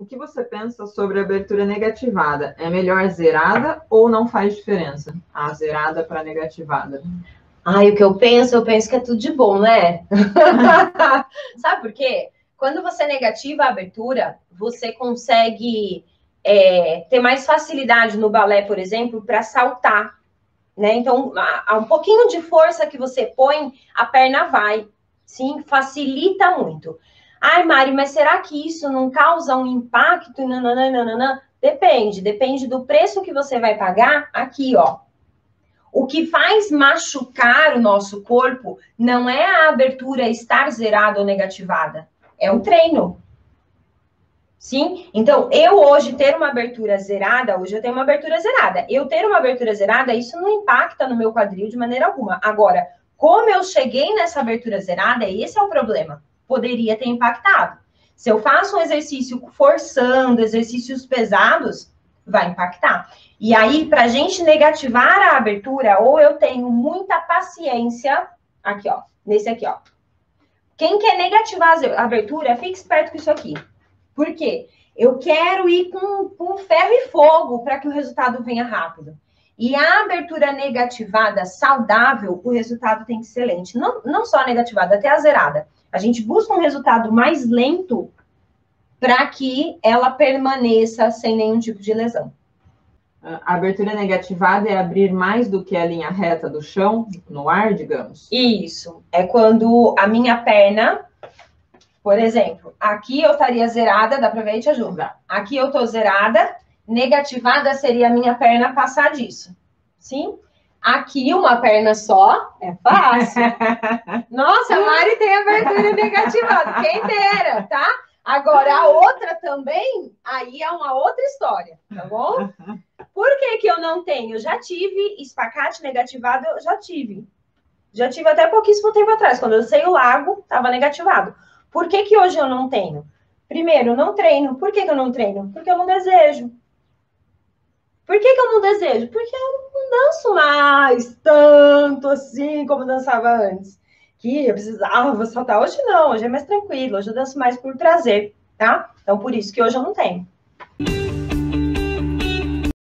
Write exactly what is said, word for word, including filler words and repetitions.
O que você pensa sobre a abertura negativada? É melhor zerada ou não faz diferença? A zerada para negativada. Ai, o que eu penso, eu penso que é tudo de bom, né? Sabe por quê? Quando você negativa a abertura, você consegue é, ter mais facilidade no balé, por exemplo, para saltar, né? Então, há um pouquinho de força que você põe, a perna vai. Sim, facilita muito. Ai, Mari, mas será que isso não causa um impacto? Nananana? Depende, depende do preço que você vai pagar aqui, ó. O que faz machucar o nosso corpo não é a abertura estar zerada ou negativada, é o treino. Sim? Então, eu hoje ter uma abertura zerada, hoje eu tenho uma abertura zerada. Eu ter uma abertura zerada, isso não impacta no meu quadril de maneira alguma. Agora, como eu cheguei nessa abertura zerada, esse é o problema. Poderia ter impactado. Se eu faço um exercício forçando, exercícios pesados, vai impactar. E aí, para a gente negativar a abertura, ou eu tenho muita paciência, aqui, ó, nesse aqui, ó. Quem quer negativar a abertura, fique esperto com isso aqui. Por quê? Eu quero ir com, com ferro e fogo para que o resultado venha rápido. E a abertura negativada saudável, o resultado tem que ser lento. Não, não só a negativada, até a zerada. A gente busca um resultado mais lento para que ela permaneça sem nenhum tipo de lesão. A abertura negativada é abrir mais do que a linha reta do chão, no ar, digamos? Isso. É quando a minha perna, por exemplo, aqui eu estaria zerada, dá para ver e te ajuda. Aqui eu tô zerada, negativada seria a minha perna passar disso. Sim? Aqui uma perna só, é fácil. Nossa, a Mari tem abertura negativada, quem dera, tá? Agora, a outra também, aí é uma outra história, tá bom? Por que que eu não tenho? Eu já tive espacate negativado, eu já tive. Já tive até pouquíssimo tempo atrás, quando eu sei o lago, estava negativado. Por que que hoje eu não tenho? Primeiro, não treino. Por que que eu não treino? Porque eu não desejo. Por que que eu não desejo? Porque eu não danço mais tanto assim como dançava antes. Que eu precisava saltar. Hoje não, hoje é mais tranquilo. Hoje eu danço mais por prazer, tá? Então, por isso que hoje eu não tenho.